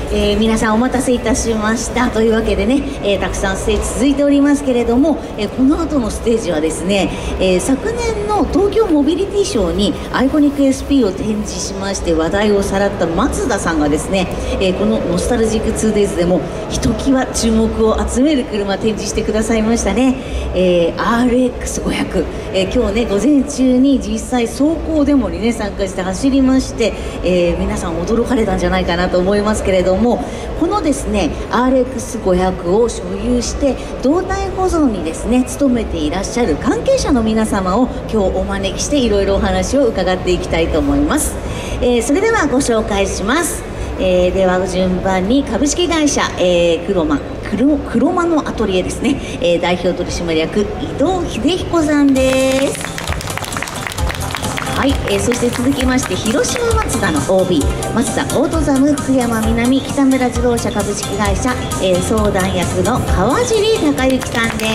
皆さんお待たせいたしましたというわけでね、たくさんステージ続いておりますけれども、この後のステージはですね、昨年の東京モビリティショーにアイコニック SP を展示しまして話題をさらった松田さんがですね、このノスタルジック 2days でもひときわ注目を集める車展示してくださいましたね。RX500、今日ね午前中に実際走行デモにね参加して走りまして、皆さん驚かれたんじゃないかなと思いますけれども、このですね RX500 を所有して動態保存にですね努めていらっしゃる関係者の皆様を今日お招きしていろいろお話を伺っていきたいと思います。それではご紹介します。では順番に株式会社、黒間のアトリエですね、代表取締役伊藤秀彦さんです。はい、そして続きまして広島マツダの OB マツダオートザム福山南北村自動車株式会社、相談役の川尻隆之さんです。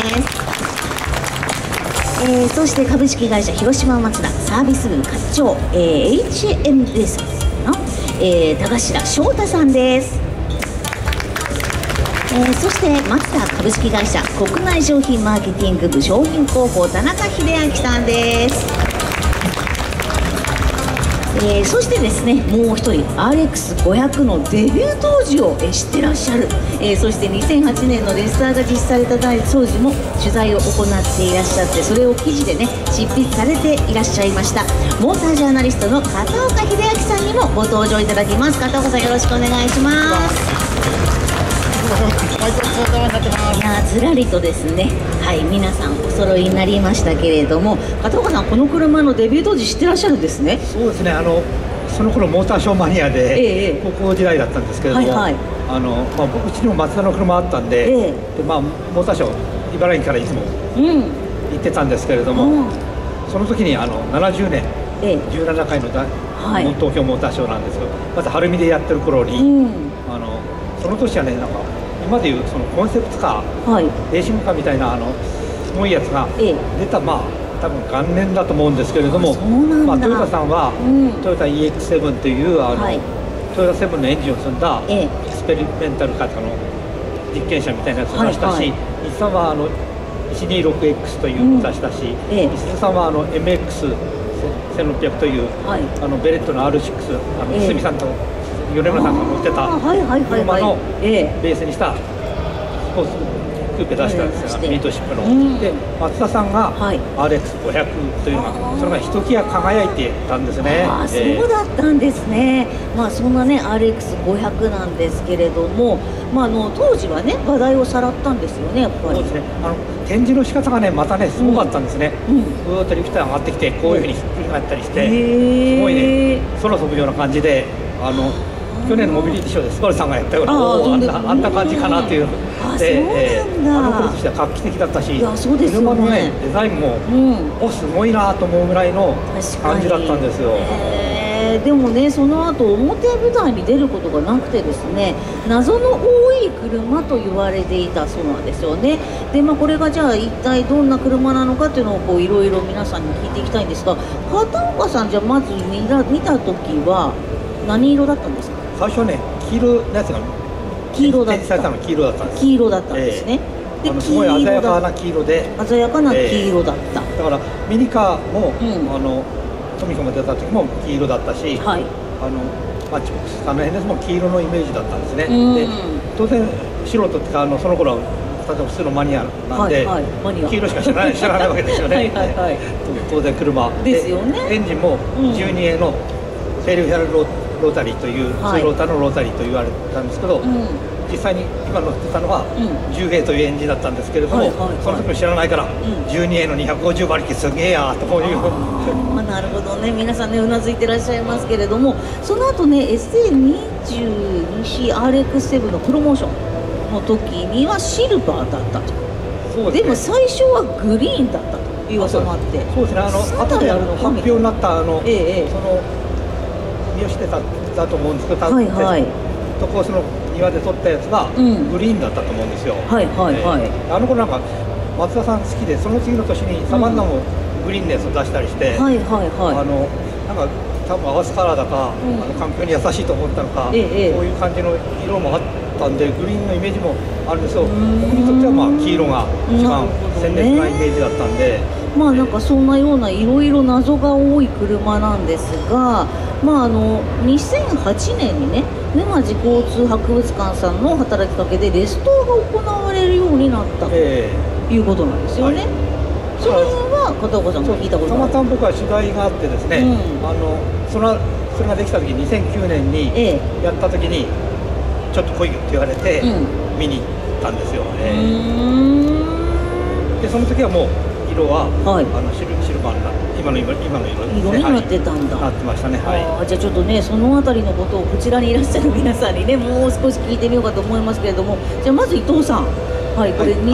そして株式会社広島マツダサービス部課長、HMS の、田頭翔太さんです。そしてマツダ株式会社国内商品マーケティング部商品広報田中秀明さんです。そしてですねもう一人 RX500 のデビュー当時を知ってらっしゃる、そして2008年のレッサーが実施された当時も取材を行っていらっしゃって、それを記事でね執筆されていらっしゃいましたモータージャーナリストの片岡秀明さんにもご登場いただきます。片岡さんよろしくお願いします。いやずらりとですね、はい皆さんお揃いになりましたけれども、片岡さんこの車のデビュー当時知ってらっしゃるんですね。 そうですね、その頃モーターショーマニアで、高校時代だったんですけれども、僕うちにもマツダの車あったんで、でモーターショー茨城からいつも行ってたんですけれども、その時に70年、17回の東京モーターショーなんですけど、まず晴海でやってる頃に、その年はねなんか今でいうそのコンセプトカー、レーシングカーみたいなすごいやつが出た、多分元年だと思うんですけれども、トヨタさんは、トヨタ EX7 というトヨタ7のエンジンを積んだエクスペリメンタルカーの実験車みたいなやつを出したし、日産は126X というのを出したし、石津さんはMX1600 というベレットの R6、堤さんと米村さんが乗ってた車のベースにしたスポーツクーペ出したんですよ、ミートシップの。で松田さんが RX500 というのがそれがひときわ輝いてたんですね。 そうだったんですね。そんなね RX500 なんですけれども、当時はね話題をさらったんですよねやっぱり。 そうですね、展示の仕方がねまたねすごかったんですね。ぐーっとリフトが上がってきてこういうふうにひっくり返ったりして、すごいね空飛ぶような感じで去年のモビリティショーでスバルさんがやったようなあんな感じかなっていうので、頃としては画期的だったし、車のねデザインもすごいなと思うぐらいの感じだったんですよ。 でもねその後表舞台に出ることがなくてですね、謎の多い車と言われていたそうなんですよね。でこれがじゃあ一体どんな車なのかっていうのをいろいろ皆さんに聞いていきたいんですが、片岡さんじゃあまず見た時は何色だったんですか？ 最初はね黄色のやつが黄色だった。 黄色だったんです。 黄色だったんですね。 すごい鮮やかな黄色で、 鮮やかな黄色だった。 だからミニカーもトミカも出た時も黄色だったし、マッチボックス辺ですも黄色のイメージだったんですね。で当然素人ってかその頃は例えば普通のマニアなんで黄色しか知らないわけですよね。当然車ですよね。 エンジンも 12A のフェルフェルロータリーという2ローターのロータリーと言われたんですけど、実際に今乗ってたのは 10A というエンジンだったんですけれども、その時も知らないから 12A の250馬力すげえやとこういう。 なるほどね、皆さんねうなずいてらっしゃいますけれども、その後ね SA22CRX7 のプロモーションの時にはシルバーだったと。でも最初はグリーンだったという噂もあって、 そうですね、後で発表になったその見をしてたと思うんですけど、その庭で撮ったやつがグリーンだったと思うんですよ。あの頃なんか松田さん好きで、その次の年にサバンナもグリーンのやつを出したりして、なんか多分合わせカラーだか、環境に優しいと思ったのか、そういう感じの色もあったんで、グリーンのイメージもあるんですけど、僕にとってはまあ黄色が一番鮮烈なイメージだったんで。 まあなんかそんなようないろいろ謎が多い車なんですが、まあ2008年にね、沼地交通博物館さんの働きかけでレストアが行われるようになったということなんですよね。それは片岡さんも聞いたことある？ たまたま僕は取材があってですね、それができた時2009年にやった時にちょっと来いよって言われて見に行ったんですよ。でその時はもう色は、シルバーな今の色になってたんだ。 なってましたね。 じゃあちょっとね、そのあたりのことをこちらにいらっしゃる皆さんにね、もう少し聞いてみようかと思いますけれども、じゃあまず伊藤さん、これ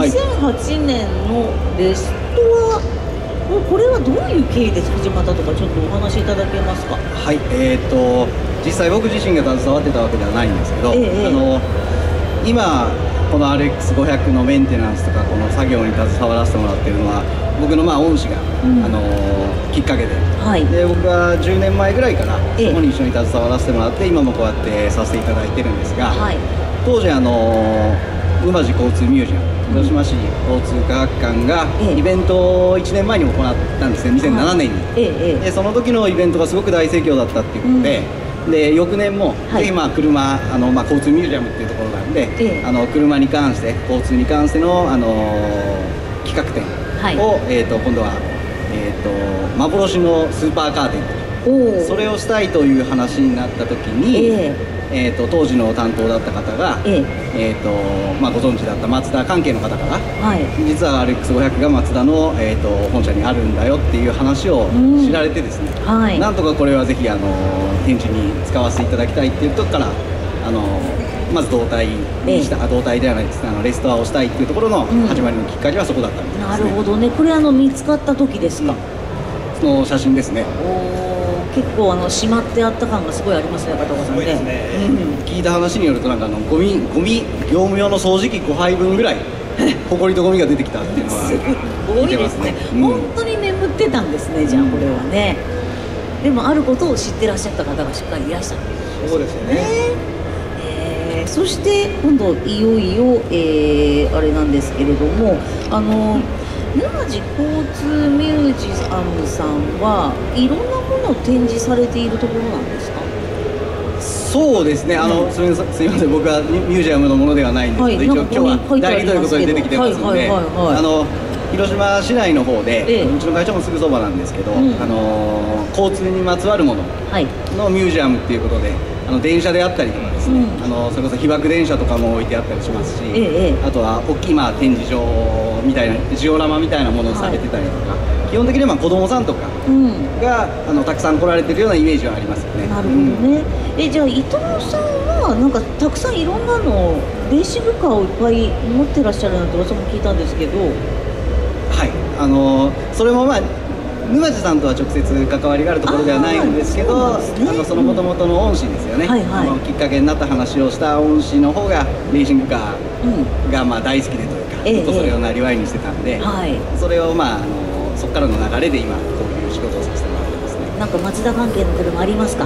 2008年のレストア、これはどういう経緯で始まったとか、ちょっとお話しいただけますか？ はい、実際僕自身が携わってたわけではないんですけど、今この RX500 のメンテナンスとかこの作業に携わらせてもらってるのは僕の恩師が、きっかけで、で僕が10年前ぐらいからそこに一緒に携わらせてもらって今もこうやってさせていただいてるんですが、当時沼地交通ミュージアム、広島市交通科学館がイベントを1年前に行ったんですね、2007年に。でその時のイベントがすごく大盛況だったっていうことで、で翌年もぜひ車、交通ミュージアムっていうところなんで、車に関して交通に関しての、企画展を、今度は、幻のスーパーカー展とそれをしたいという話になった時に、当時の担当だった方が、ご存知だったマツダ関係の方から、実は RX500 がマツダの、本社にあるんだよっていう話を知られてですね、なんとかこれはぜひ展示に使わせていただきたいっていうところからまず動体にした動体ではないですね、レストアをしたいっていうところの始まりのきっかけはそこだったんですね。 なるほどね。これ見つかった時ですか？ その写真ですね。 結構しまってあった感がすごいありますね、片岡さんね。 聞いた話によるとなんかゴミ業務用の掃除機5杯分ぐらいほこりとゴミが出てきたっていうのは聞いてますね。 本当に眠ってたんですね、じゃあこれはね。でもあることを知ってらっしゃった方がしっかりいらっしゃる。 そうですよね。 そして今度いよいよ、あれなんですけれども、沼地交通ミュージアムさんはいろんなものを展示されているところなんですか？ そうですね、すみません、僕はミュージアムのものではないんですけど、一応今日は代理ということで出てきてますので、広島市内の方で、うちの会社もすぐそばなんですけど、交通にまつわるもののミュージアムっていうことで、電車であったりとかですね、それこそ被爆電車とかも置いてあったりしますし、あとは大きい展示場みたいなジオラマみたいなものをされてたりとか、基本的には子供さんとかが、たくさん来られてるようなイメージはありますよね。 なるほどね。じゃあ伊藤さんはなんかたくさんいろんなのレーシングカーをいっぱい持ってらっしゃるなんて噂も聞いたんですけど。 はい、それも沼地さんとは直接関わりがあるところではないんですけど、その元々の恩師ですよね、きっかけになった話をした恩師の方がレーシングカーが大好きでというか、ずっとそれをなりわいにしてたんで、それをそこからの流れで今こういう仕事をさせてもらってますね。 なんかマツダ関係の車ありますか？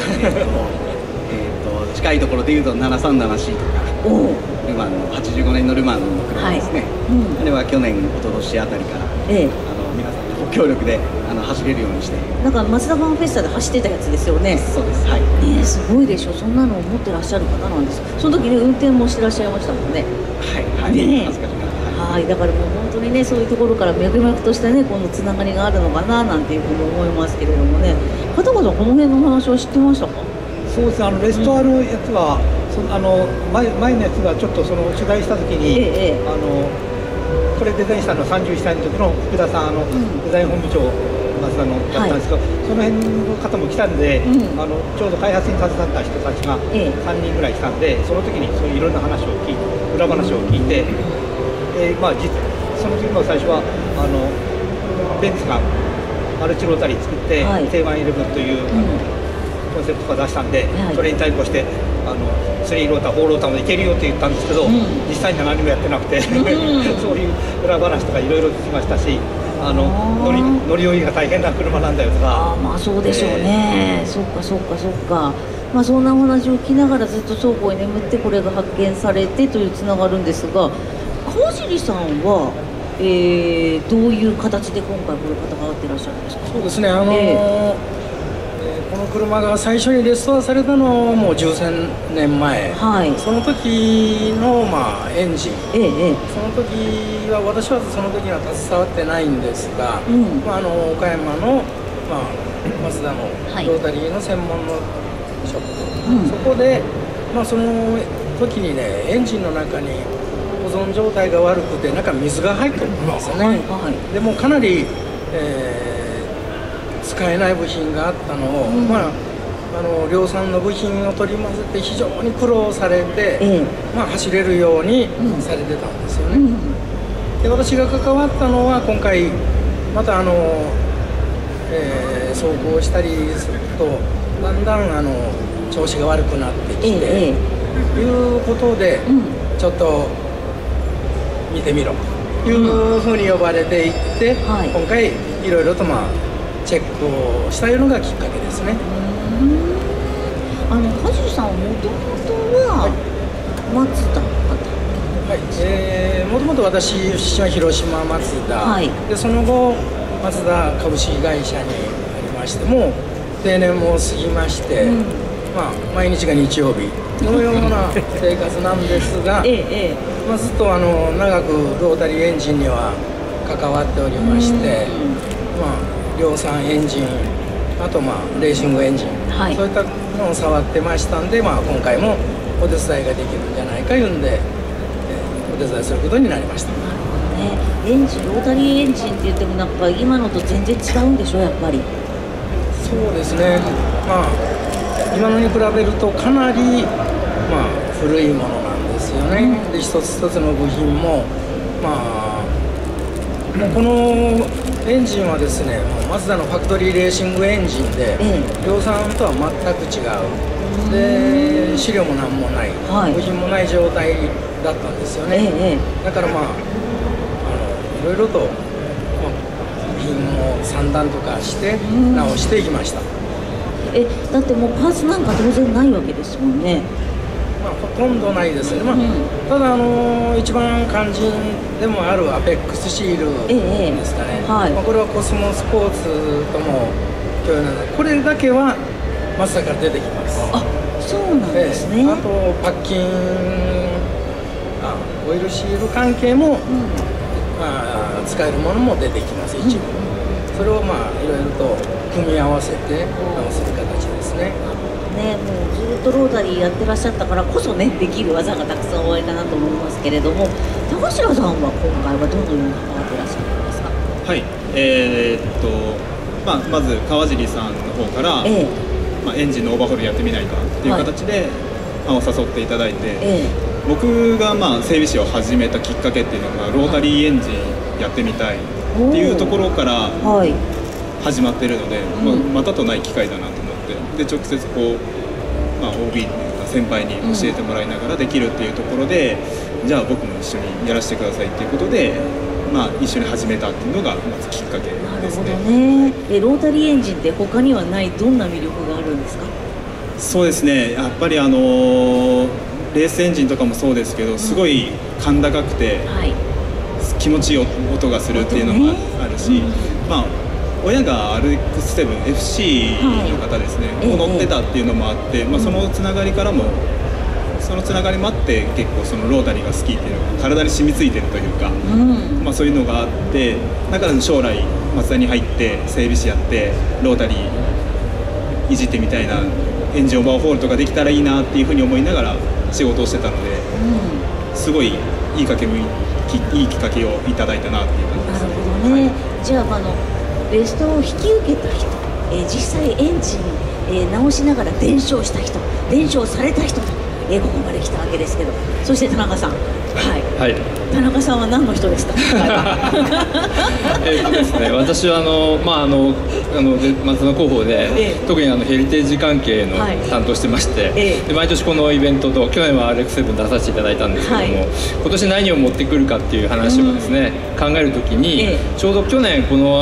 近いところでいうと 737C とかルマンの85年のルマンの車ですね、あれは去年一昨年あたりから、皆さんのご協力で走れるようにして、 なんかマツダファンフェスタで走ってたやつですよね。 そうです。はい。 すごいでしょ。そんなのを持ってらっしゃる方なんです。その時ね、運転もしてらっしゃいましたもんね。 はい。ね、恥ずかしいな。 はい。だからもう本当にね、そういうところから脈々としたね、このつながりがあるのかななんていうふうに思いますけれどもね。片岡さん、この辺の話は知ってましたか？ そうですね。レストアのやつは、前のやつがちょっと取材した時に、これデザインしたのは31歳の時の福田さん、デザイン本部長マツダのだったんですけど、その辺の方も来たんで、ちょうど開発に携わった人たちが3人ぐらい来たんで、その時にそういういろんな話を聞いて、裏話を聞いて、その時も最初はベンツがマルチロータリー作って、K111というコンセプトが出したんで、それに対抗して3ローター4ローターもいけるよって言ったんですけど、実際には何もやってなくてそういう裏話とかいろいろ聞きましたし、 乗り降りが大変な車なんだよとか。 まあそうでしょうね、そっかそっかそっか。まあそんなお話を聞きながらずっと倉庫に眠ってこれが発見されてというつながるんですが、川尻さんは、どういう形で今回こういう方が会ってらっしゃるんですか？ そうですね、この車が最初にレストアされたのはもう13年前、はい、その時の、まあ、エンジン、その時は私はその時には携わってないんですが、まあ、岡山の、まあ、マツダのロータリーの専門のショップ、そこで、まあ、その時にねエンジンの中に保存状態が悪くて中水が入ってるんですよね、でもかなり、使えない部品があったのを、まあ、量産の部品を取り混ぜて非常に苦労されて、まあ、走れるようにされてたんですよね、で私が関わったのは今回また走行したりするとだんだん調子が悪くなってきて、いうことで、ちょっと見てみろというふうに呼ばれていって、今回いろいろとまあチェックをしたのがきっかけですね。 梶さんはもともとはマツダもともと私出身は広島マツダ、でその後マツダ株式会社にありまして、もう定年も過ぎまして、まあ、毎日が日曜日のような生活なんですが、まあ、ずっと長くロータリーエンジンには関わっておりまして、まあ量産エンジン、あとまあレーシングエンジン、そういったのを触ってましたんで、まあ、今回もお手伝いができるんじゃないかいうんで、お手伝いすることになりました。 エンジン、ロータリーエンジンって言ってもなんか今のと全然違うんでしょ、やっぱり。 そうですね、まあ、今のに比べるとかなり、まあ、古いものなんですよね、で一つ一つの部品も、まあ、もうこのエンジンはですね、マツダのファクトリーレーシングエンジンで、量産とは全く違う、で資料も何もない、部品もない状態だったんですよね、だからまあいろいろと、まあ、部品を3段とかして直していきました。 だってもうパーツなんか当然ないわけですもんね。 まあ、ほとんどないですね、まあただ一番肝心でもあるアペックスシールですかね、まあ、これはコスモスポーツとも共有なので、これだけはマツダから出てきます。 あ、そうなんですね。 あとパッキン、オイルシール関係も、まあ、使えるものも出てきます一部、それをまあいろいろと組み合わせて直す形ですね。 もうずっとロータリーやってらっしゃったからこそねできる技がたくさんおありかなと思いますけれども、田頭さんは今回はどのように関わってらっしゃるんですか？ はい、まず川尻さんの方から、まあ、エンジンのオーバーホールやってみないかっていう形で、誘っていただいて、僕がまあ整備士を始めたきっかけっていうのがロータリーエンジンやってみたいっていうところから始まってるので、またとない機会だなと思って、で直接こう、まあ、OB っていうか先輩に教えてもらいながらできるっていうところで、じゃあ僕も一緒にやらせてくださいっていうことで、まあ、一緒に始めたっていうのがまずきっかけですね。 ロータリーエンジンって他にはないどんな魅力があるんですか？ そうですね、やっぱりレースエンジンとかもそうですけど、すごい甲高くて、気持ちいい音がするっていうのもあるし、まあ親が RX7FC の方ですね、を乗ってたっていうのもあって、まあ、そのつながりからもそのつながりもあって結構そのロータリーが好きっていうのが体に染みついてるというか、まあ、そういうのがあって、だから将来マツダに入って整備士やってロータリーいじってみたいな、エンジンオーバーホールとかできたらいいなっていうふうに思いながら仕事をしてたので、すごいいいきっかけをいただいたなっていう感じです。 なるほどね、じゃあレストを引き受けた人、実際エンジン、直しながら伝承した人、伝承された人とここまで来たわけですけど、そして田中さん、はい、田中さんは何の人ですか？ ですね、私は松野広報で、特にヘリテージ関係の担当してまして、で毎年このイベントと、去年は RX7 出させていただいたんですけども、今年何を持ってくるかっていう話をですね、考えるときに、ちょうど去年この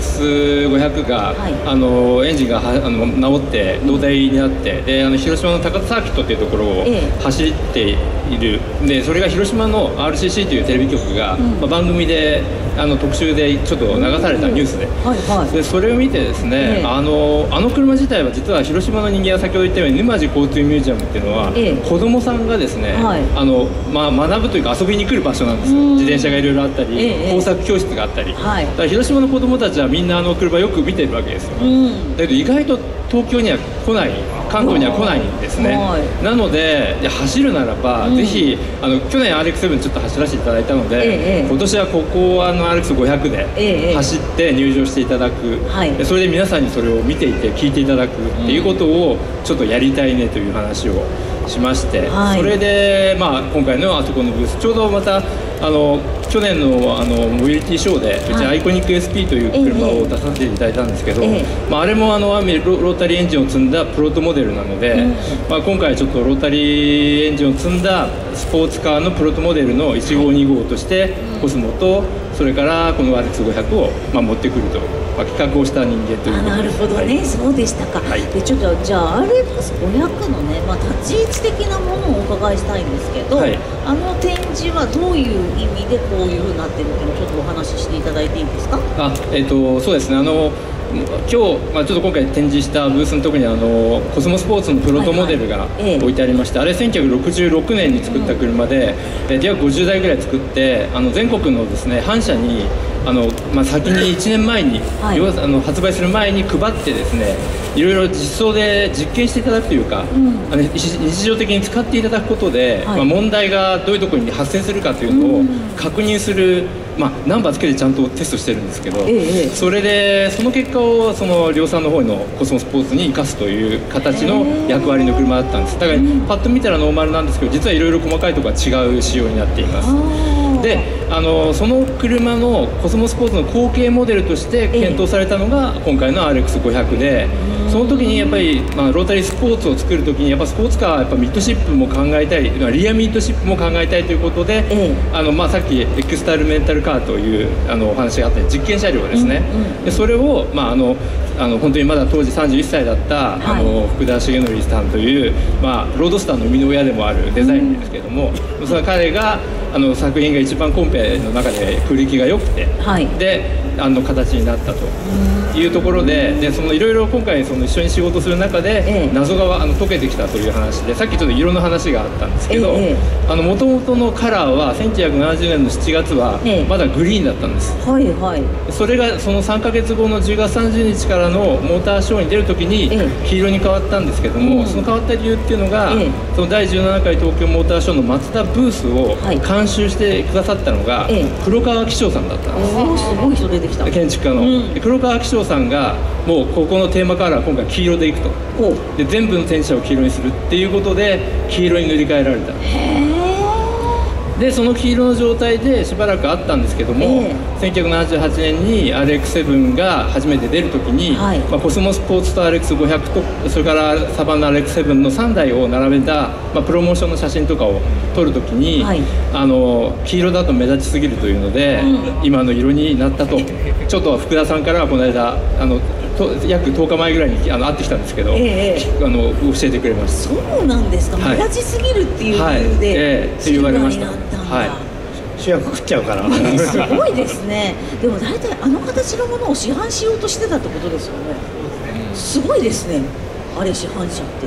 RX500 が、エンジンが直って動体になって、で広島の高田サーキットっていうところを走っている。でそれが広島の RCC というテレビ局が、番組で特集でちょっと流されたニュースで、それを見てですね、あの車自体は実は広島の人間は先ほど言ったように沼津交通ミュージアムっていうのは、子供さんがですね、学ぶというか遊びに来る場所なんですよ。自転車がいろいろあったり、工作教室があったり、だから広島の子供たちはみんな車よく見てるわけですよ。だけど意外と東京には来ない、関東には来ないんですね。なので走るならば、ぜひ去年 RX7 ちょっと走らせていただいたので、今年はここRX500 で走って入場していただく、それで皆さんにそれを見ていて聞いていただくっていうことをちょっとやりたいねという話をしまして、それで今回のあそこのブース、ちょうどまた去年のモビリティショーでうちアイコニック SP という車を出させていただいたんですけど、あれもロータリーエンジンを積んだプロトモデルなので、今回ちょっとロータリーエンジンを積んだスポーツカーのプロトモデルの1号2号としてコスモと、それからこの RX500 を持ってくると、企画をした人間ということで。 なるほどね、そうでしたか。でちょっとじゃあ RX500 のね、立ち位置的なものをお伺いしたいんですけど、展示はどういう意味でこういうふうになってるっていうのをちょっとお話ししていただいていいですか？ そうですね、今日、ちょっと今回展示したブースのところにコスモスポーツのプロトモデルが置いてありまして、あれ1966年に作った車で、約50台ぐらい作って、全国のですね反社に先に1年前に、発売する前に配ってですね、いろいろ実装で実験していただくというか、日常的に使っていただくことで、問題がどういうところに発生するかというのを確認する、ナンバーつけてちゃんとテストしてるんですけど、それでその結果を量産の方のコスモスポーツに生かすという形の役割の車だったんです。だからパッと見たらノーマルなんですけど、実はいろいろ細かいところが違う仕様になっています。でその車のコスモスポーツの後継モデルとして検討されたのが今回の RX500 で、その時にやっぱり、ロータリースポーツを作る時にやっぱスポーツカーはやっぱミッドシップも考えたい、リアミッドシップも考えたいということで、さっきエクスタルメンタルカーというお話があった実験車両ですね、でそれを本当にまだ当時31歳だった福田重則さんという、ロードスターの生みの親でもあるデザインですけども、その彼が作品が一番コンペの中で空力が良くて、で形になったというところで、いろいろ今回一緒に仕事する中で謎が解けてきたという話で、さっきちょっと色の話があったんですけど、もともとのカラーは1970年の7月はまだグリーンだったんです。それがその3ヶ月後の10月30日からのモーターショーに出るときに黄色に変わったんですけども、その変わった理由っていうのが、その第17回東京モーターショーの松田ブースを監修してくださったのが黒川紀章さんだったんです。 すごい人出てきた。 建築家の、黒川紀章さんがもうここのテーマカラー今回黄色でいくと、で全部の戦車を黄色にするっていうことで黄色に塗り替えられた。でその黄色の状態でしばらくあったんですけども、1978年に RX7 が初めて出るときに、コスモスポーツと RX500 とそれからサバンナ RX7 の3台を並べた、プロモーションの写真とかを撮るときに、黄色だと目立ちすぎるというので、今の色になったと、ちょっと福田さんからはこの間約10日前ぐらいに会ってきたんですけど、教えてくれました。 そうなんですか、目立ちすぎるっていう理由でって言われました。 主役食っちゃうからすごいですね。でも大体形のものを市販しようとしてたってことですよね。すごいですね、あれ市販車って。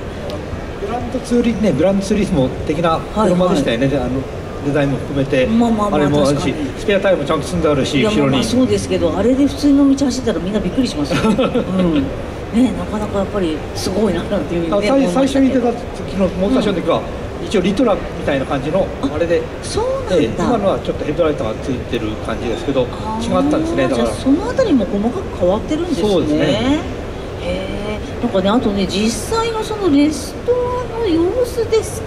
グランドツーリスモ的な車でしたよね、デザインも含めて。あれもあるし、スペアタイヤもちゃんと積んであるし、後ろに。 そうですけど、あれで普通の道走ったらみんなびっくりしますよ。なかなかやっぱりすごいなっていう。 最初に出た時のモーターショーの時は一応リトラみたいな感じのあれで、今のはちょっとヘッドライトがついてる感じですけど、違ったんですね。だからそのあたりも細かく変わってるんですね。そうですね。なんかね、あとね、実際のそのレストアの様子ですか。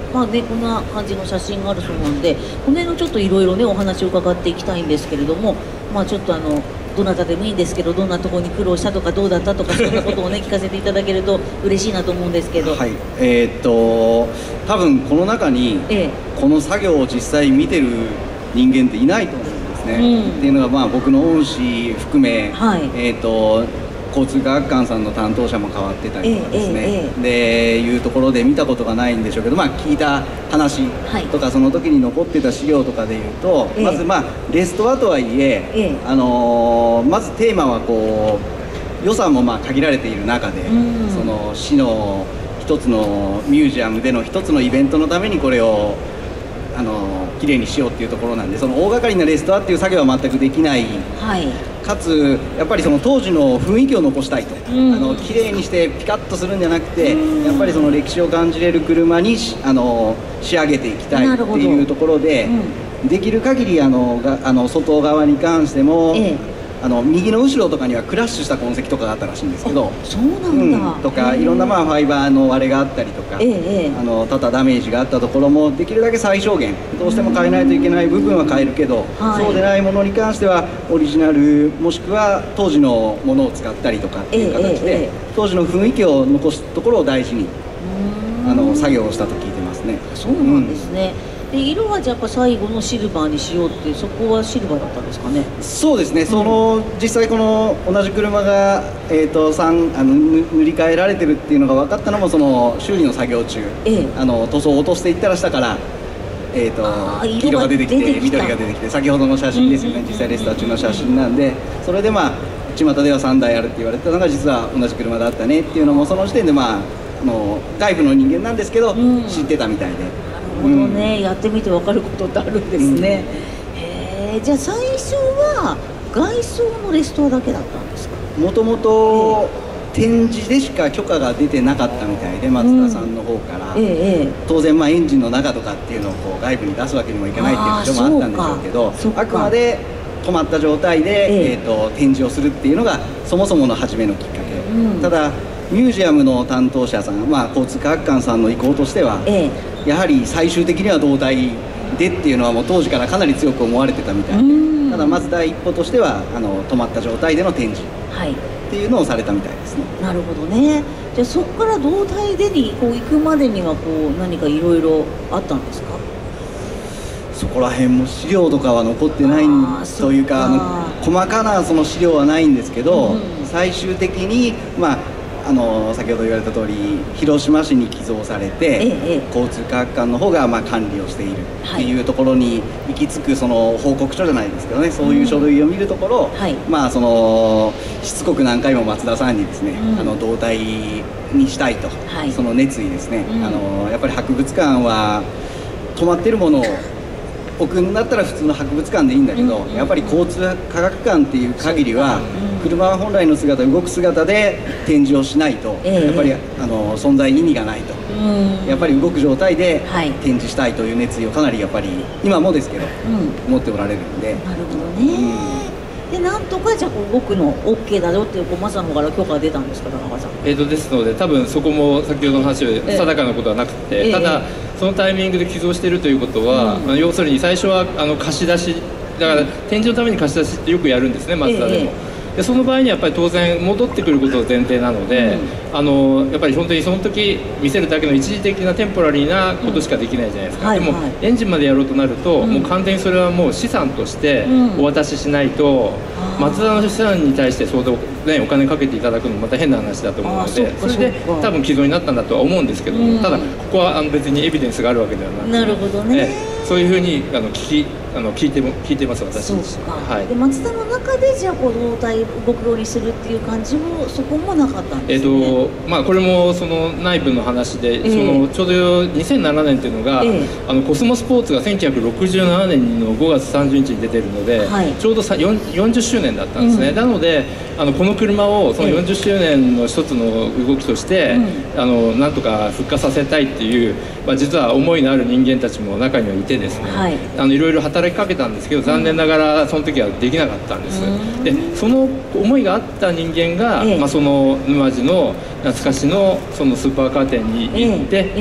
まあね、こんな感じの写真があるそうなんで、この辺のちょっといろいろねお話を伺っていきたいんですけれども、まあちょっとどなたでもいいんですけど、どんなところに苦労したとかどうだったとか、そんなことをね聞かせていただけると嬉しいなと思うんですけど。 はい、多分この中に、この作業を実際見てる人間っていないと思うんですね。っていうのがまあ僕の恩師含め、交通科学館さんの担当者も変わってたりとかですね、でいうところで見たことがないんでしょうけど、まあ聞いた話とか、その時に残ってた資料とかでいうと、まずまあレストアとはいえ、まずテーマはこう予算もまあ限られている中で、その市の一つのミュージアムでの一つのイベントのためにこれをきれいにしようっていうところなんで、その大掛かりなレストアっていう作業は全くできない、かつやっぱりその当時の雰囲気を残したいと、きれいにしてピカッとするんじゃなくて、やっぱりその歴史を感じれる車に仕上げていきたいっていうところで、できる限り外側に関しても、右の後ろとかにはクラッシュした痕跡とかがあったらしいんですけど、 そうなんだ、 とかいろんなまあファイバーの割れがあったりとか、多々ダメージがあったところもできるだけ最小限、どうしても変えないといけない部分は変えるけど、そうでないものに関してはオリジナルもしくは当時のものを使ったりとかっていう形で、当時の雰囲気を残すところを大事に作業をしたと聞いてますね。 そうなんですね。で色はじゃあやっぱ最後のシルバーにしようって、そこはシルバーだったんですかね。 そうですね、実際この同じ車が、塗り替えられてるっていうのが分かったのも、その修理の作業中、塗装を落としていったら下から黄色が出てきて緑が出てきて、先ほどの写真ですよね、実際レスター中の写真なんで、それでまあ巷では3台あるって言われてたのが実は同じ車だったねっていうのも、その時点でまあ外部の人間なんですけど、知ってたみたいで。 なるほどね、やってみて分かることってあるんですね。じゃあ最初は外装のレストアだけだったんですか。 もともと展示でしか許可が出てなかったみたいで、松田さんの方から、当然まあエンジンの中とかっていうのをこう外部に出すわけにもいかないっていう事情もあったんでしょうけど、あくまで止まった状態で、展示をするっていうのがそもそもの初めのきっかけ。ただミュージアムの担当者さん、まあ、交通科学館さんの意向としては、やはり最終的には胴体でっていうのはもう当時からかなり強く思われてたみたいで、ただまず第一歩としては止まった状態での展示っていうのをされたみたいですね。 なるほどね。じゃあそこから胴体でにこう行くまでにはこう何かいろいろあったんですか。 そこら辺も資料とかは残ってないというか、細かなその資料はないんですけど、最終的にまあ先ほど言われた通り広島市に寄贈されて、交通科学館の方がまあ管理をしているっていうところに行き着く、その報告書じゃないですけどね、そういう書類を見るところ、まあしつこく何回も松田さんにですね、胴体にしたいと、その熱意ですね、やっぱり博物館は止まってるものを置くんだったら普通の博物館でいいんだけど、やっぱり交通科学館っていう限りは、車は本来の姿、動く姿で展示をしないと、やっぱり存在意味がないと、やっぱり動く状態で展示したいという熱意をかなりやっぱり今もですけど、持っておられるんで。 なるほどね。でなんとかじゃあ動くの OK だよっていうマサの方から許可が出たんですか、田中さん。 ですので多分そこも先ほどの話で定かなことはなくて、ただそのタイミングで寄贈しているということは、要するに最初は貸し出しだから展示のために貸し出しってよくやるんですね、松田でも。でその場合にはやっぱり当然戻ってくることが前提なので、やっぱり本当にその時見せるだけの一時的なテンポラリーなことしかできないじゃないですか。でもエンジンまでやろうとなると、もう完全にそれはもう資産としてお渡ししないと、松田の資産に対して相当、ね、お金かけていただくのもまた変な話だと思うので、それで多分寄贈になったんだとは思うんですけども、ただここは別にエビデンスがあるわけではなくて、 なるほどね、 そういうふうに聞いてます私自身。 で松田の中でじゃあこう胴体動くようにするっていう感じもそこもなかったんですね。 まあこれもその内部の話で、そのちょうど2007年っていうのが、コスモスポーツが1967年の5月30日に出てるので、ちょうど40周年だったんですね。なのでこの車をその40周年の一つの動きとして、なんとか復活させたいっていう、実は思いのある人間たちも中にはいてですね、いろいろ働働きかけたんですけど、残念ながらその時はできなかったんです。でその思いがあった人間が、その沼津の懐かしのそのスーパーカー店に行って、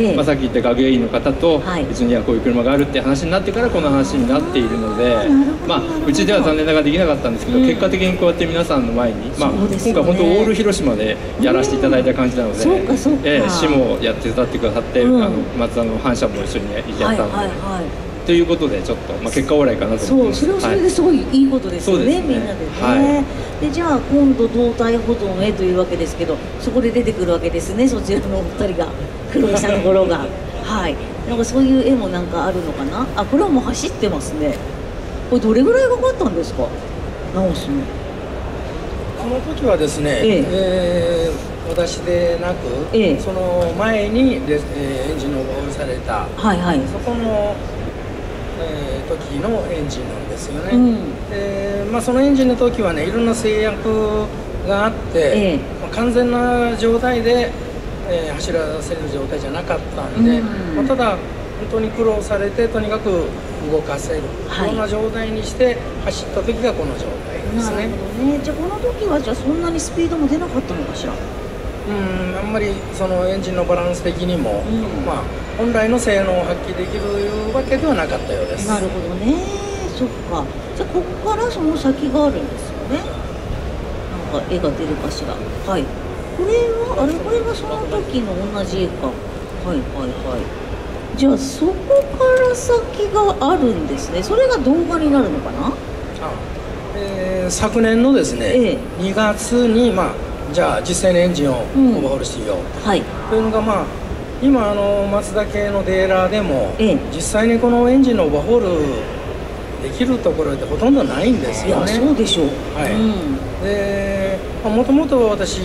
さっき言った学芸員の方と、うちにはこういう車があるって話になってからこの話になっているので、うちでは残念ながらできなかったんですけど、結果的にこうやって皆さんの前に、今回本当オール広島でやらせていただいた感じなので、市もやって手伝ってくださって、松田の反社も一緒にやったので。ということでちょっと、結果オーライかなと思います。 それはそれですごいいいことですよね、みんなでね。でじゃあ今度胴体保存へというわけですけど、そこで出てくるわけですね、そちらのお二人が、黒井さんの頃が。はい、なんかそういう絵もなんかあるのかな。あ、これはもう走ってますね。これどれぐらいかかったんですか、直すの。 この時はですね、私でなく、その前にエンジンのオーバーされた、そこの、時のエンジンなんですよね。そのエンジンの時はね、いろんな制約があって、完全な状態で、走らせる状態じゃなかったんで、ただ本当に苦労されてとにかく動かせる、こんな状態にして走った時がこの状態ですね。 じゃあこの時はじゃあそんなにスピードも出なかったのかしら。 あんまりそのエンジンのバランス的にも、本来の性能を発揮できるわけではなかったようです。 なるほどね。そっか。じゃあここからその先があるんですよね。なんか絵が出るかしら。はい。これはこれがその時の同じ絵か。はいはいはい。じゃあそこから先があるんですね。それが動画になるのかな。 昨年のですね、2月にじゃあ実際のエンジンをオーバーホールしようというのが、今松田系のデーラーでも、実際にこのエンジンのオーバーホールできるところってほとんどないんですよね。 そうでしょう。 でもともと私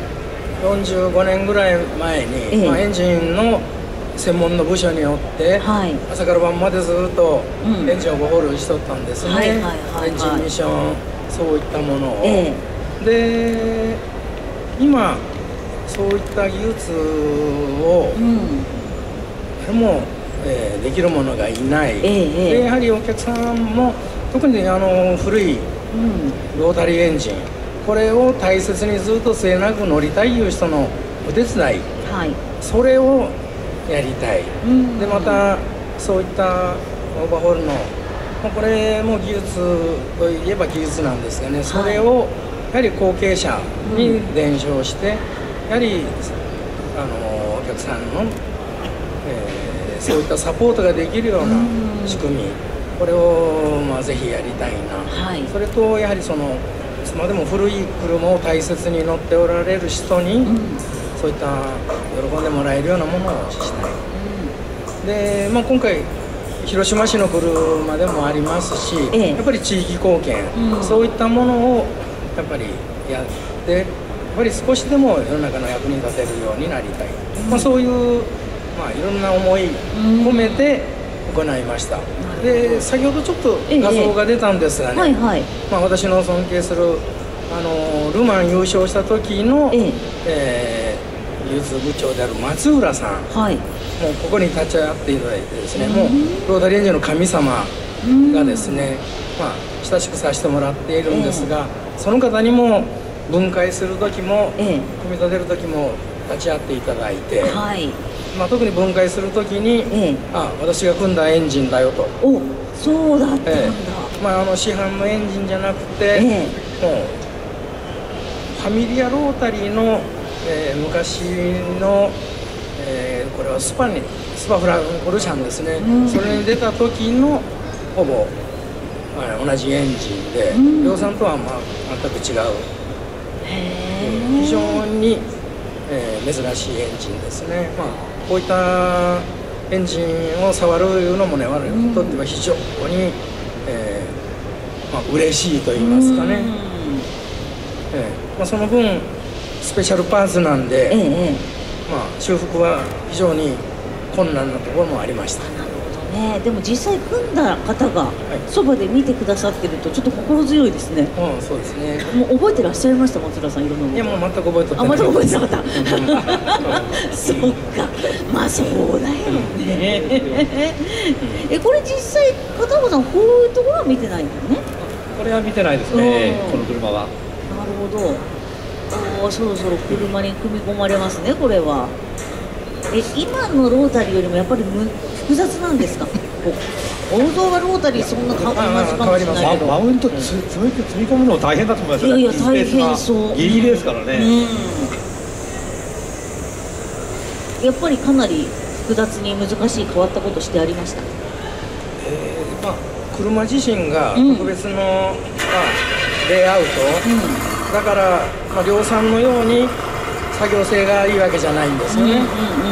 45年ぐらい前に、エンジンの専門の部署によって、朝から晩までずっとエンジンをオーバーホールしとったんですね。エンジンミッション、そういったものを。で今そういった技術を誰も、できる者がいない、でやはりお客さんも特に古いロータリーエンジン、これを大切にずっと末永く乗りたいいう人のお手伝い、それをやりたい、でまたそういったオーバーホールのこれも技術といえば技術なんですがね、それをやはり後継者に伝承して、やはりお客さんの、そういったサポートができるような仕組み、これをぜひやりたいな、それとやはりいつまでも古い車を大切に乗っておられる人に、そういった喜んでもらえるようなものをしたい。で、今回広島市の車でもありますし、やっぱり地域貢献、そういったものをやっぱりやって、やっぱり少しでも世の中の役に立てるようになりたい、そういう、いろんな思い込めて行いました。で先ほどちょっと画像が出たんですがね、私の尊敬するルマン優勝した時の、技術部長である松浦さん、もうここに立ち会っていただいてですね、もうロータリーエンジンの神様がですね、親しくさせてもらっているんですが、その方にも分解する時も、組み立てる時も立ち会っていただいて、特に分解する時に、私が組んだエンジンだよと。 そうだったんだ。 市販のエンジンじゃなくて、もうファミリアロータリーの、昔の、これはスパフランコルシャンですね、それに出た時のほぼ、同じエンジンで、量産とは全く違う、非常に、珍しいエンジンですね。こういったエンジンを触るいうのもね、我々にとっては非常に、嬉しいと言いますかね。その分スペシャルパーツなんで、修復は非常に困難なところもありました。 なるほどね、でも実際組んだ方がそばで見てくださってるとちょっと心強いですね。 そうですね。 もう覚えてらっしゃいました、松浦さん、いろんなこと。 いや、もう全く覚えてない。 全く覚えてなかった。そっか、まあそうだよね。これ実際片岡さん、こういうところは見てないんだよね。 これは見てないですね、この車は。なるほど。そろそろ車に組み込まれますね、これは。今のロータリーよりもやっぱり複雑なんですか。王道はロータリーそんな同じかもしれないけど、 マウント積み込むの大変だと思いますよ。 いや大変そう。 ギリギリですからね。 やっぱりかなり複雑に難しい変わったことしてありました。 車自身が特別の、レイアウト、だから、量産のように作業性がいいわけじゃないんですよね。なる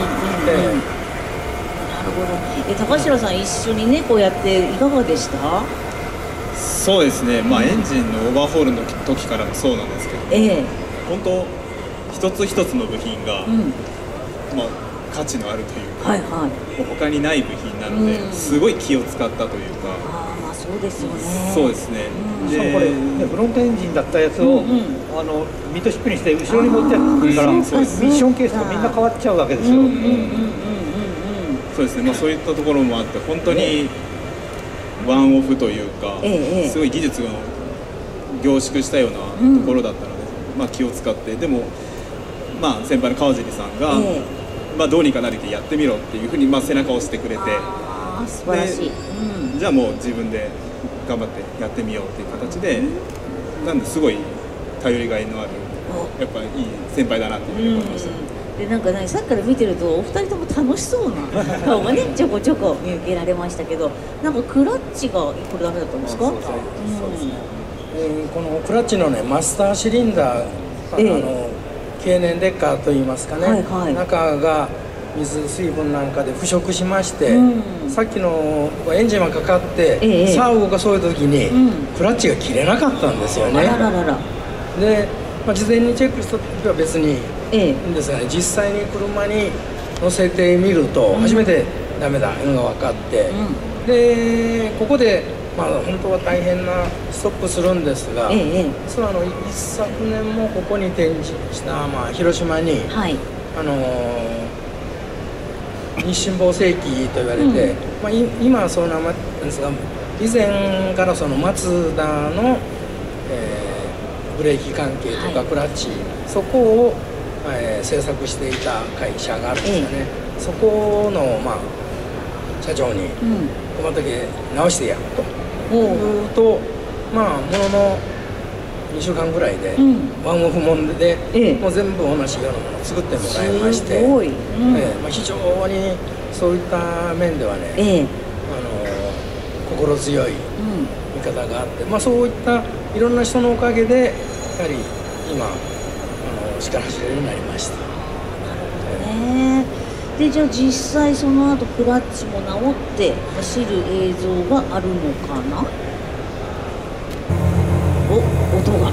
ほど。高城さん、一緒にねこうやっていかがでした？ そうですね、エンジンのオーバーホールの時からもそうなんですけど、本当一つ一つの部品が、価値のあるというか、他にない部品なので、すごい気を使ったというか。 そうですよね。 そうですね。 しかもこれフロントエンジンだったやつをミッドシップにして後ろに持ってくるから、ミッションケースとみんな変わっちゃうわけですよ。 そうですね。そういったところもあって本当にワンオフというか、すごい技術が凝縮したようなところだったので、気を使って、でも先輩の川尻さんがどうにかなりてやってみろっていうふうに背中を押してくれて。 素晴らしい。 じゃあもう自分で頑張ってやってみようっていう形で、なんですごい頼りがいのあるやっぱりいい先輩だなっていうふうに思いました。 でなんかね、さっきから見てるとお二人とも楽しそうな顔がねちょこちょこ見受けられましたけど、なんかクラッチがこれダメだったんですか？そうですね。 このクラッチのねマスターシリンダー、経年劣化といいますかね、中が水分なんかで腐食しまして、さっきのエンジンがかかって、さあ動かそうときに、クラッチが切れなかったんですよね。で、事前にチェックした時は別にいいんですがね、実際に車に乗せてみると初めてダメだというのが分かって、でここで、本当は大変なストップするんですが、実は一昨年もここに展示した、広島に、日進坊世紀と言われて、今はそうなんですが、以前からそのマツダの、ブレーキ関係とかクラッチ、そこを、製作していた会社があるんですよね。そこの、社長に「この時直してや」と言うと、ものの2週間ぐらいで、ワンオフもんで、もう全部同じようなものを作ってもらいまして、非常にそういった面ではね、心強い見方があって、そういったいろんな人のおかげでやはり今力走れるようになりました。 でじゃあ実際その後クラッチも直って走る映像があるのかな。音が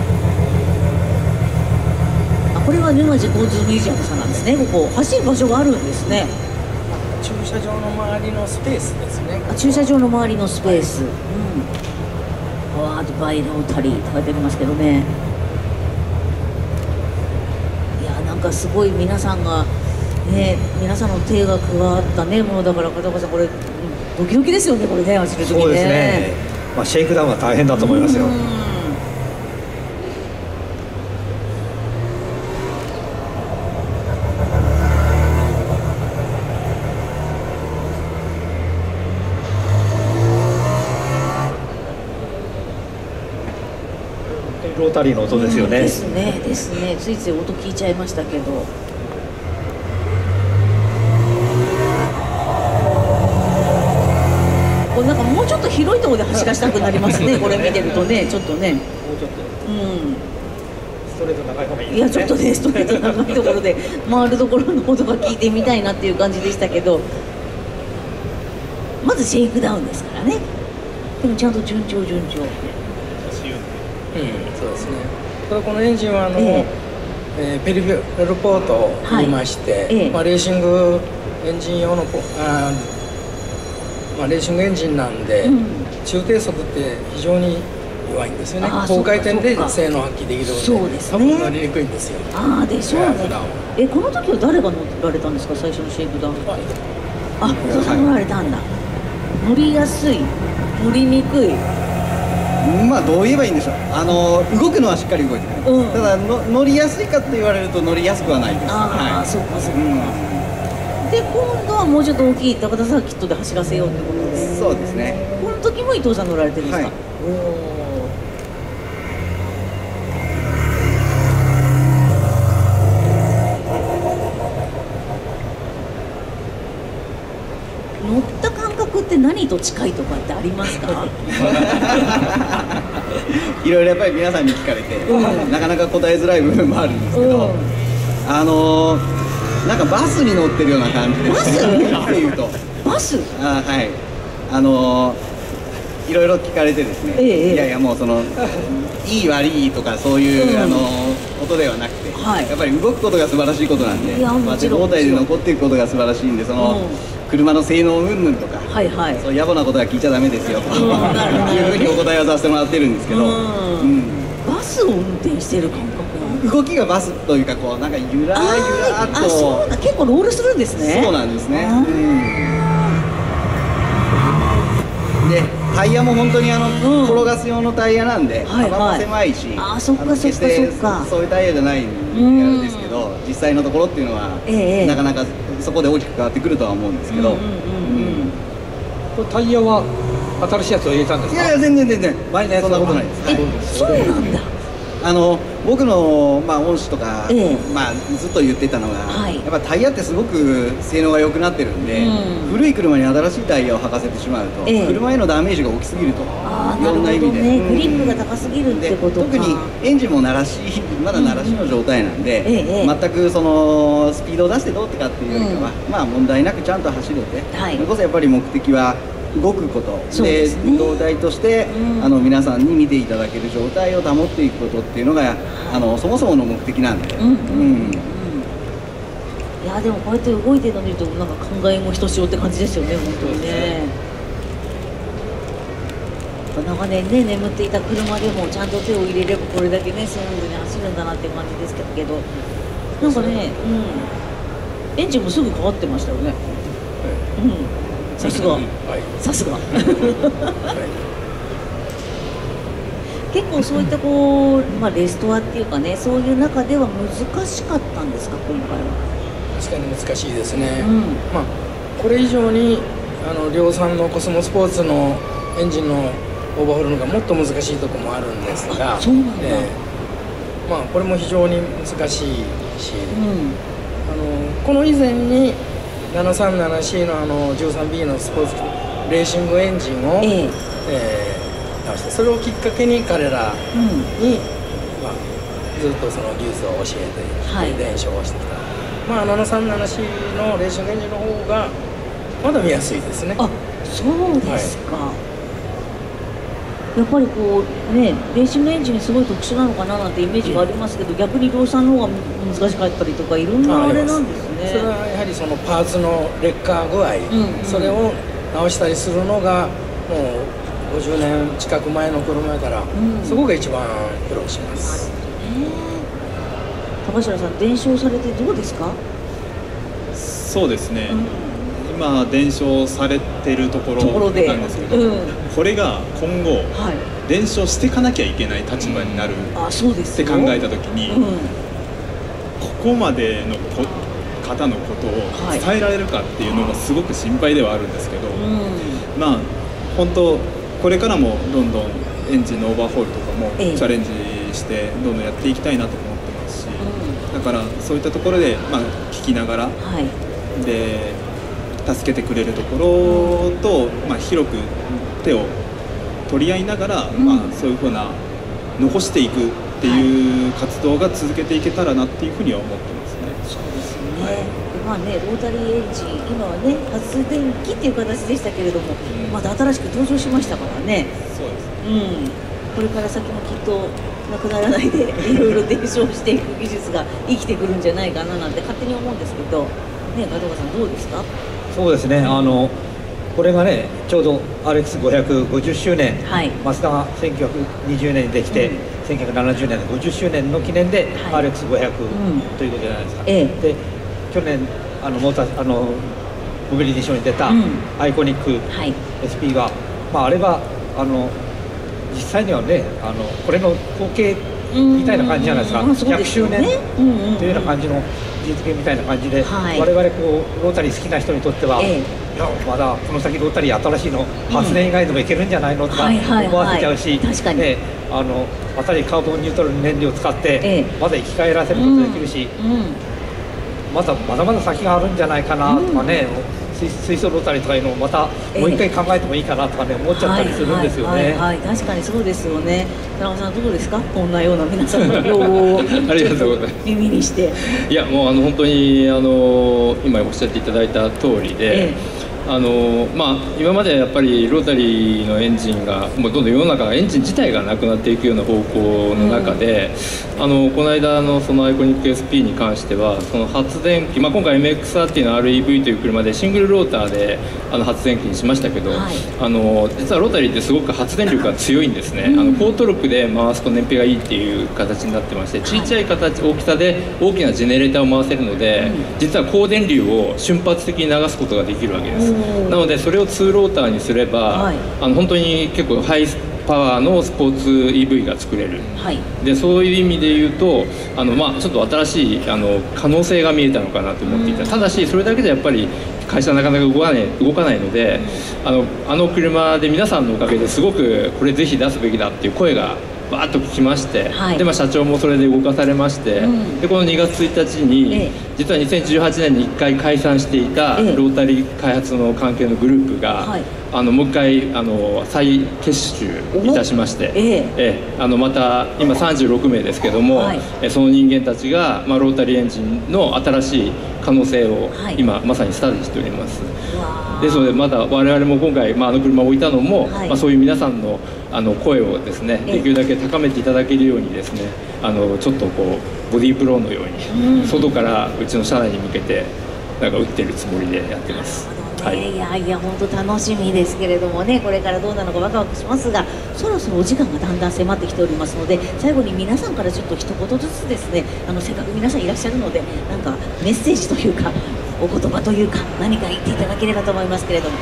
これは沼地交通ミュージアムさんなんですね。ここ走る場所があるんですね。 駐車場の周りのスペースですね。 駐車場の周りのスペース、ワードバイロータリーって書いてありますけどね。いやなんかすごい皆さんがね、皆さんの手が加わったねものだから、片岡さんこれドキドキですよね、これね走る時ね。 そうですね。シェイクダウンは大変だと思いますよ。ロータリーの音ですよね。 ですね、ですね。ついつい音聞いちゃいましたけど。これなんかもうちょっと広いところで走らせたくなりますね。これ見てるとね、ちょっとね。もうちょっと。 ストレート長い方がいいですね。 いやちょっとね、ストレート長いところで回るところの音が聞いてみたいなっていう感じでしたけど。まずシェイクダウンですからね。でもちゃんと順調。 そうですね。ただこのエンジンはペリフェルポートを言いまして、レーシングエンジン用のレーシングエンジンなんで、中低速って非常に弱いんですよね。高回転で性能発揮できるので、 そうですね、 多分乗りにくいんですよ。 ああでしょうね。この時は誰が乗られたんですか、最初のシェイクダウン。あ、乗られたんだ。乗りやすい、乗りにくい。 まあどう言えばいいんでしょう。動くのはしっかり動いてくれる。ただ乗りやすいかって言われると乗りやすくはないです。 ああ、そうかそうか。で今度はもうちょっと大きい高田サーキットで走らせようってことです。 そうですね。 この時も伊藤さん乗られてるんですか。乗った感覚って何と近いとかってありますか？ いろいろやっぱり皆さんに聞かれて、なかなか答えづらい部分もあるんですけど、なんかバスに乗ってるような感じです。バスっていうとバス？ はい。いろいろ聞かれてですね、いやいやもういい悪いとかそういうことではなくて、やっぱり動くことが素晴らしいことなんで、胴体で残っていくことが素晴らしいんで、車の性能云々とか、そう野暮なことは聞いちゃダメですよというふうにお答えはさせてもらってるんですけど、 バスを運転してる感覚。 動きがバスというか、こうなんかゆらゆらっと。 そうだ、結構ロールするんですね。 そうなんですね。でタイヤも本当に転がす用のタイヤなんで、幅も狭いし、決してそういうタイヤじゃないんですけど、実際のところっていうのはなかなかそこで大きく変わってくるとは思うんですけど。 これタイヤは新しいやつを入れたんですか？ いやいや全然前のやつそんなことないです。 そうなんだ。 僕の恩師とかずっと言ってたのが、やっぱタイヤってすごく性能が良くなってるんで、古い車に新しいタイヤを履かせてしまうと車へのダメージが大きすぎると、いろんな意味でグリップが高すぎるってことか。 特にエンジンもまだ鳴らしの状態なんで、全くスピードを出してどうってかっていうよりかは問題なくちゃんと走れて、それこそやっぱり目的は動くことで、胴体として皆さんに見ていただける状態を保っていくことっていうのがそもそもの目的なんで。いやでもこうやって動いてるの見るとなんか考えもひとしおって感じですよね、本当にね。長年ね眠っていた車でもちゃんと手を入れればこれだけねスムーズに走るんだなっていう感じですけど、なんかね、エンジンもすぐ変わってましたよね。さすが、さすが。結構そういったレストアっていうかね、そういう中では難しかったんですか、今回は。 確かに難しいですね。これ以上に量産のコスモスポーツのエンジンのオーバーホールのがもっと難しいところもあるんですが、これも非常に難しいし、この以前に737C の13B のスポーツレーシングエンジンを直して、それをきっかけに彼らに、ずっとその技術を教えて伝承をしてきた。737C のレーシングエンジンの方がまだ見やすいですね。 あ、そうですか。やっぱりレーシングエンジンすごい特殊なのかななんてイメージがありますけど、逆に量産の方が難しかったりとかいろんなあれなんですね。 それはやはりそのパーツの劣化具合、それを直したりするのがもう50年近く前の車だから、そこが一番苦労します。 高城さん、伝承されてどうですか？ そうですね、今伝承されてるところなんですけど、これが今後、伝承していかなきゃいけない立場になるって考えた時に、ここまでの方のことを伝えられるかっていうのもすごく心配ではあるんですけど、本当これからもどんどんエンジンのオーバーホールとかもチャレンジしてどんどんやっていきたいなと思ってますし、だからそういったところで聞きながら、で助けてくれるところと、広く手を取り合いながら、そういうふうな残していくっていう活動が続けていけたらなっていうふうには思ってますね。 そうですね。ロータリーエンジン、今はね発電機っていう形でしたけれども、また新しく登場しましたからね。 そうですね。 これから先もきっとなくならないでいろいろ伝承していく技術が生きてくるんじゃないかななんて勝手に思うんですけど、ね、片岡さんどうですか？ そうですね。 これがねちょうど RX550 周年、はい、マツダが1920年にできて、1970年の50周年の記念で RX500 ということじゃないですか。で去年モビリティショーに出たアイコニック SP が、あれは実際にはねこれの後継みたいな感じじゃないですか。100周年というような感じの実現みたいな感じで、我々こうロータリー好きな人にとっては、いやまだこの先ロータリー新しいの8年以外でもいけるんじゃないのとか思わせちゃうし、新しいカーボンニュートラル燃料を使ってまだ生き返らせることができるし、まだまだ先があるんじゃないかなとかね、水素ロータリーとかいうのをまたもう一回考えてもいいかなとかね思っちゃったりするんですよね。 確かにそうですよね。田中さんどうですか、こんなような皆さんの要望をありがとうございます耳にして。 いやもう本当に今おっしゃっていただいた通りで、今までやっぱりロータリーのエンジンがもうどんどん世の中エンジン自体がなくなっていくような方向の中で、この間のそのアイコニック SP に関してはその発電機、今回 MX-30 の REV という車でシングルローターで発電機にしましたけど、実はロータリーってすごく発電力が強いんですね。高トルクで回すと燃費がいいっていう形になってまして、小さい大きさで大きなジェネレーターを回せるので、実は高電流を瞬発的に流すことができるわけです。なのでそれを2ローターにすれば、本当に結構ハイパワーのスポーツ EV が作れる、でそういう意味で言うとちょっと新しい可能性が見えたのかなと思っていた。ただしそれだけでやっぱり会社はなかなか動かないので、車で皆さんのおかげですごくこれぜひ出すべきだっていう声がバーッと聞きまして、で社長もそれで動かされまして、でこの2月1日に、実は2018年に1回解散していたロータリー開発の関係のグループが、もう一回再結集いたしまして、また今36名ですけども、その人間たちが、ロータリーエンジンの新しい可能性を今まさにスタディしております。ですのでまた我々も今回、車を置いたのも、そういう皆さんの声をですねできるだけ高めていただけるようにですね、ちょっとこうボディープローのように、外からうちの社内に向けて打ってるつもりでやってます。 いや本当楽しみですけれどもね、これからどうなのかワクワクしますが、そろそろお時間がだんだん迫ってきておりますので、最後に皆さんからちょっと一言ずつですね、せっかく皆さんいらっしゃるのでなんかメッセージというかお言葉というか何か言っていただければと思いますけれども。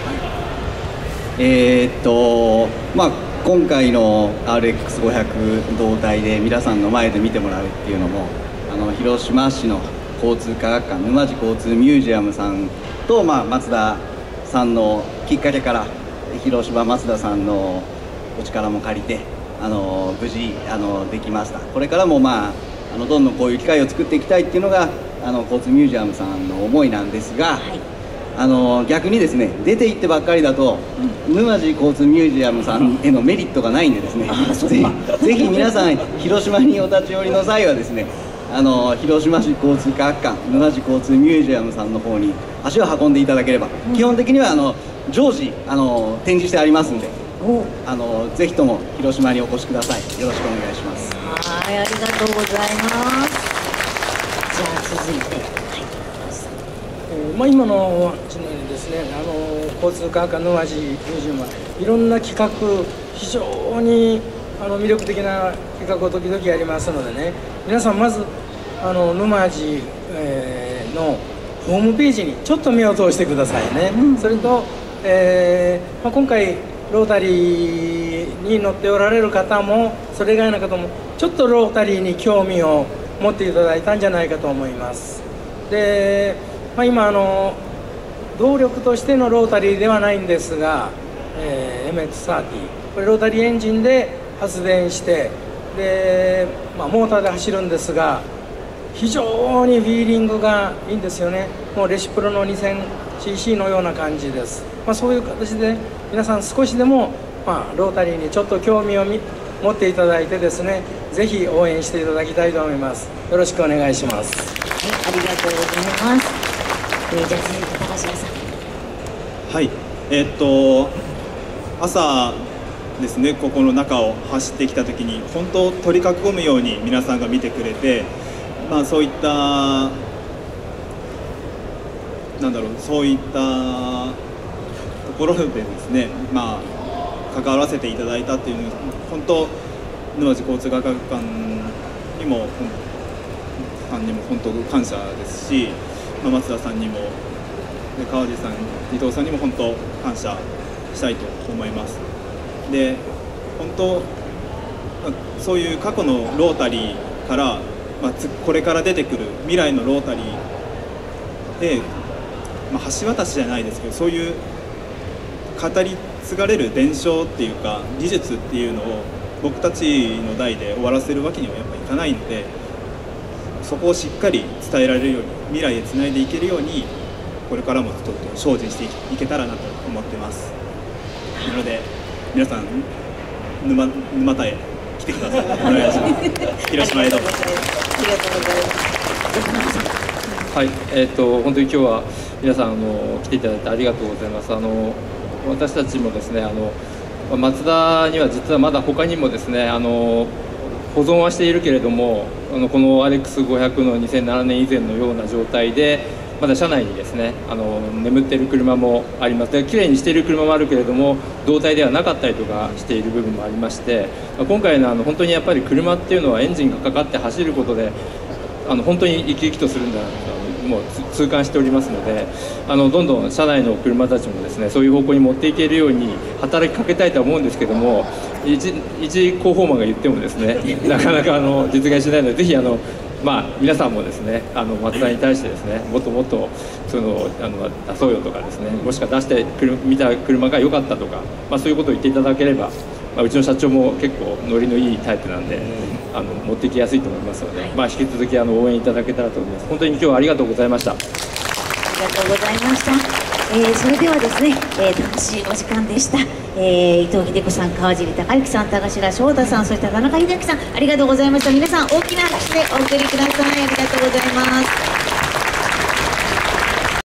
今回の RX500 胴体で皆さんの前で見てもらうっていうのも、広島市の交通科学館沼地交通ミュージアムさんと、松田さんのきっかけから広島松田さんのお力も借りて無事できました。これからもどんどんこういう機会を作っていきたいっていうのが交通ミュージアムさんの思いなんですが、逆にですね出て行ってばっかりだと、沼地交通ミュージアムさんへのメリットがないんでですね、ぜひ皆さん広島にお立ち寄りの際はですね、広島市交通科学館沼地交通ミュージアムさんの方に足を運んでいただければ、基本的には常時展示してありますんで、ぜひとも広島にお越しください。よろしくお願いします。 ありがとうございます。じゃあ続いて、 今の地のようにですね、交通科学館沼地ミュージアムはいろんな企画、非常に魅力的な企画を時々やりますのでね、皆さんまず沼地のホームページにちょっと目を通してくださいね。それと、今回ロータリーに乗っておられる方もそれ以外の方もちょっとロータリーに興味を持っていただいたんじゃないかと思います。で、今動力としてのロータリーではないんですが、MX-30 これロータリーエンジンで発電してで、モーターで走るんですが、非常にフィーリングがいいんですよね。もうレシプロの 2000cc のような感じです。そういう形で皆さん少しでも、ロータリーにちょっと興味を持っていただいてですね、ぜひ応援していただきたいと思います。よろしくお願いします。 ありがとうございます。じゃあ続いて高島さん。 朝ですね、ここの中を走ってきた時に本当取り囲むように皆さんが見てくれて、そういったころでですね、まあ、関わらせていただいたっていうのは本当沼津交通科学館にも本当感謝ですし、まあ、松田さんにも川地さん、伊藤さんにも本当感謝したいと思います。で本当、そういう過去のロータリーから、まあ、これから出てくる未来のロータリーで、まあ、橋渡しじゃないですけど、そういう語り継がれる伝承っていうか技術っていうのを僕たちの代で終わらせるわけにはやっぱいかないので、そこをしっかり伝えられるように、未来へつないでいけるようにこれからもちょっと精進していけたらなと思ってます。なので皆さん沼田へ来てください。お願いします。広島へどうぞ。ありがとうございます。 はい、本当に今日は皆さん来ていただいてありがとうございます。私たちもですねマツダには実はまだ他にもですね保存はしているけれどもこの RX500 の2007年以前のような状態でまだ車内にですね眠っている車もあります。できれいにしている車もあるけれども動態ではなかったりとかしている部分もありまして、今回の本当にやっぱり車っていうのはエンジンがかかって走ることで本当に生き生きとするんだなともう痛感しておりますので、どんどん車内の車たちもですねそういう方向に持っていけるように働きかけたいとは思うんですけども、一広報マンが言ってもですねなかなか実現しないので、ぜひまあ、皆さんもですね松田に対してですねもっともっと出そうよとかですね、もしくは出して見た車が良かったとか、まあ、そういうことを言っていただければ、まあ、うちの社長も結構ノリのいいタイプなんで、持ってきやすいと思いますので、まあ、引き続き応援いただけたらと思います。本当に今日はありがとうございました。ありがとうございました。それではですね、楽しいお時間でした。伊藤英子さん、川尻孝之さん、田頭翔太さん、そして田中秀明さん、ありがとうございました。皆さん大きな拍手でお送りください。ありがとうございます。